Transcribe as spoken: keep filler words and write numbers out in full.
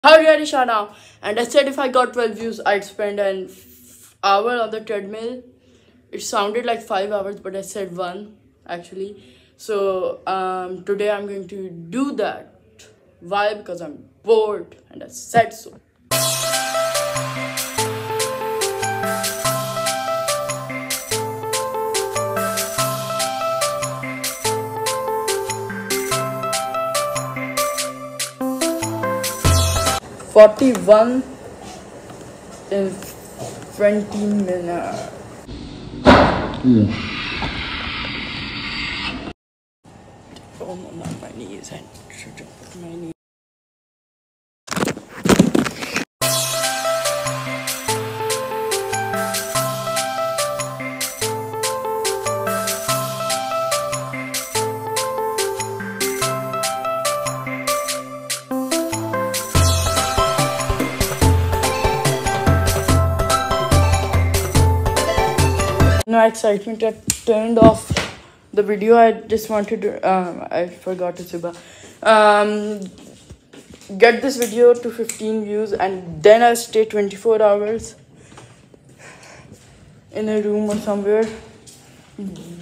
How ready now? And I said if I got twelve views, I'd spend an f- hour on the treadmill. It sounded like five hours, but I said one actually. So um, today I'm going to do that. Why? Because I'm bored and I said so. forty-one in twenty minutes. Mm. Oh no, not my knees. I should jump with my knees. No excitement, I turned off the video. I just wanted to um I forgot to suba um get this video to fifteen views, and then I stay twenty-four hours in a room or somewhere